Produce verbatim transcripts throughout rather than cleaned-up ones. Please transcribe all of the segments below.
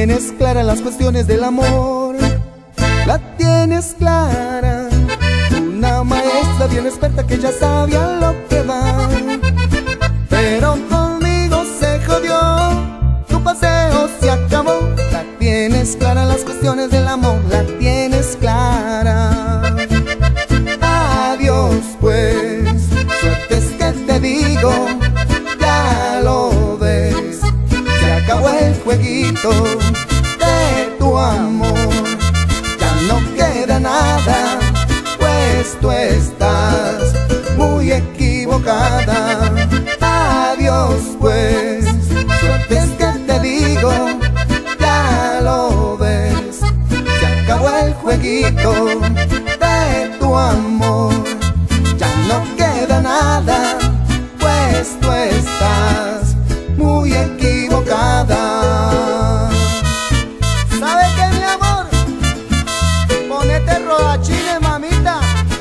tienes clara las cuestiones del amor, la tienes clara. Una maestra bien experta que ya sabía lo que va. Pero conmigo se jodió, tu paseo se acabó. La tienes clara las cuestiones del amor, la tienes clara. Adiós pues, suerte es que te digo, ya lo ves, se acabó el jueguito de tu amor. Ya no queda nada, pues tú estás muy equivocada. Adiós pues, suerte es que te digo, ya lo ves, se acabó el jueguito de tu amor. Ya no queda nada, pues tú estás muy equivocada. ¿Sabe qué, mi amor? Ponete rodachines, mamita.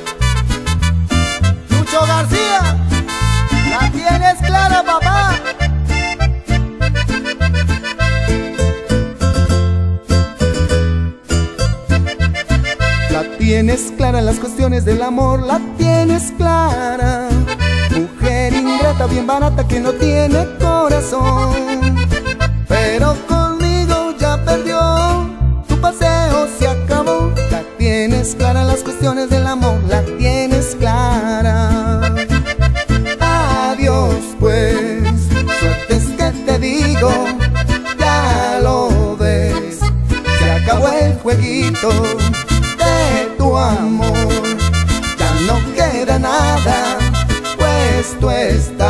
Lucho García, la tienes clara, papá. La tienes clara las cuestiones del amor, la tienes clara. Mujer ingrata, bien barata, que no tiene corazón. Pero conmigo ya perdió, tu paseo se acabó. La tienes clara las cuestiones del amor, la tienes clara. Adiós pues, suerte es que te digo, ya lo ves, se acabó el jueguito de tu amor. Ya no queda nada, pues tú estás